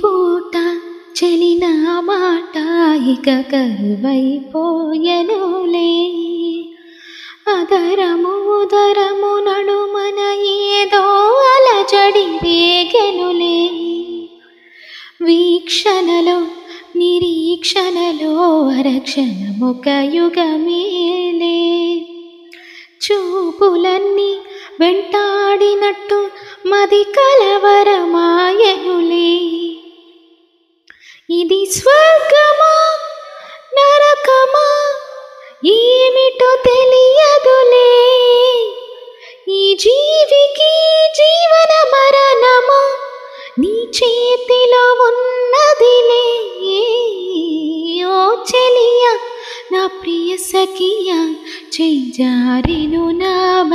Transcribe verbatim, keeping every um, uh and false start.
పూట చెలిన మాట ఇక కరువైపోయెనులే. అదరము ఉదరము నడుమన ఏదో అలజడి రేగెనులే. వీక్షణలో నిరీక్షణలో అరక్షణమొక యుగమేలే. చూపులన్నీ వెంటాడినట్టు మది కలవరమాయెనులే. ఇది స్వర్గమా నరకమా ఏమిటో తెలియదులే. ఈ జీవికి జీవన మరణమా నీ చేతిలో ఉన్నదిలే. ఓ చెలియా నా ప్రియ సఖియా, చేయి జారెను నా